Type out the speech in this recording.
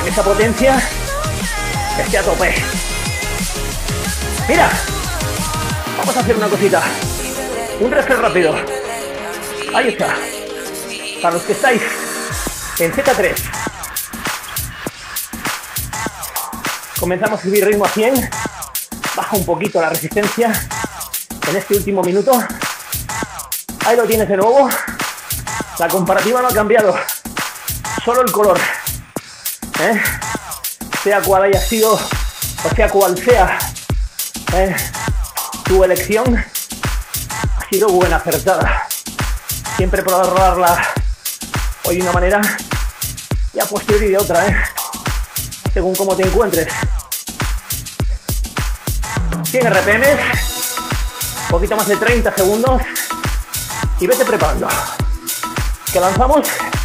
que esa potencia esté a tope. Mira, vamos a hacer una cosita, un refresh rápido. Ahí está. Para los que estáis en Z3, comenzamos a subir ritmo a 100. Baja un poquito la resistencia en este último minuto. Ahí lo tienes de nuevo. La comparativa no ha cambiado, solo el color, sea cual haya sido, o sea cual sea tu elección, ha sido buena, acertada. Siempre probarla hoy de una manera y a posteriori de otra, según cómo te encuentres. 100 RPMs, poquito más de 30 segundos y vete preparando. Que lanzamos.